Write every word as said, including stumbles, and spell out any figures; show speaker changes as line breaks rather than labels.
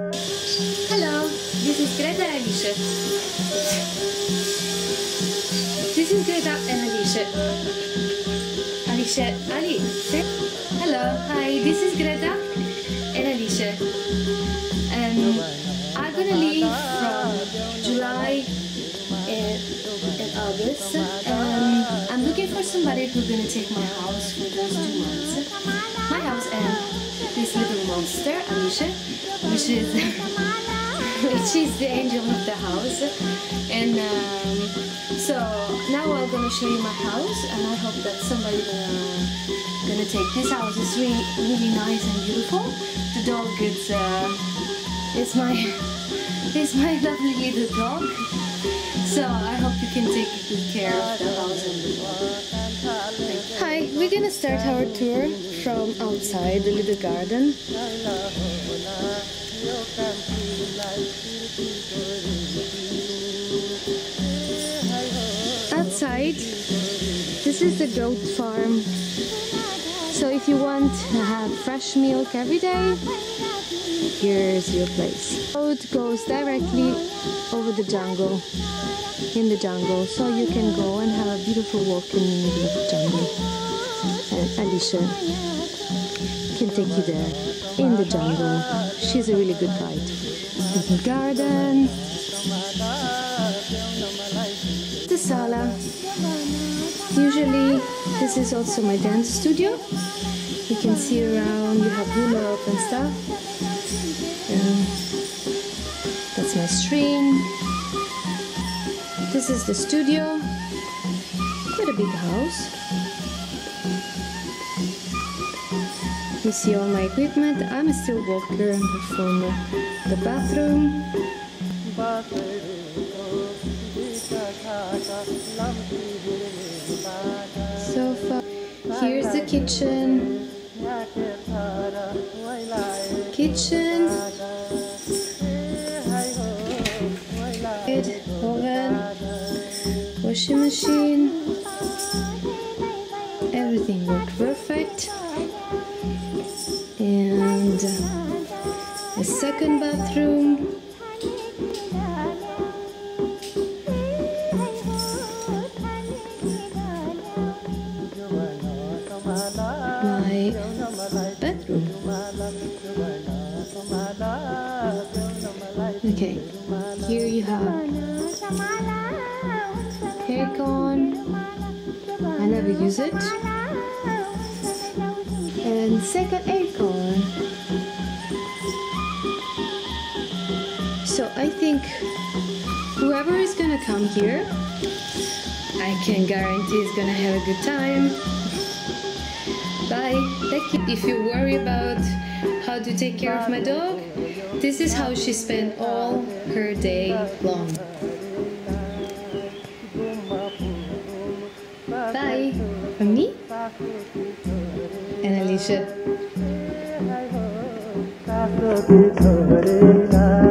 Hello, this is Greta and Alice. This is Greta and Alice. Alice, Ali, say hello. Hi, this is Greta and Alice. Um, I'm gonna leave from July and, and August. Um, I'm looking for somebody who's gonna take my house for those two months. My house and this little monster, Alice, which is which is the angel of the house. And um, so now I'm gonna show you my house, and I hope that somebody gonna gonna take this house. It's really really nice and beautiful. The dog is uh, it's my it's my lovely little dog. So I hope you can take good care of the house and the dog. Hi, we're gonna start our tour from outside the little garden. Outside, this is the goat farm. So if you want to have fresh milk every day, here's your place. The road goes directly over the jungle, in the jungle, so you can go and have a beautiful walk in the middle of the jungle. And Alicia can take you there, in the jungle. She's a really good guide. Little garden. The sala. Usually this is also my dance studio. You can see around, you have hula hoop and stuff. Um, that's my string. This is the studio. Quite a big house. You see all my equipment. I'm a still walker and performer. The bathroom. Sofa. Here's the kitchen. Kitchen. Oven. Washing machine. Everything worked perfect. And a second bathroom. My bedroom. Okay, here you have aircon. I never use it. And second aircon. So I think whoever is gonna come here, I can guarantee is gonna have a good time. Bye. Thank you. If you worry about how to take care of my dog, this is how she spent all her day long. Bye. From me and Alicia.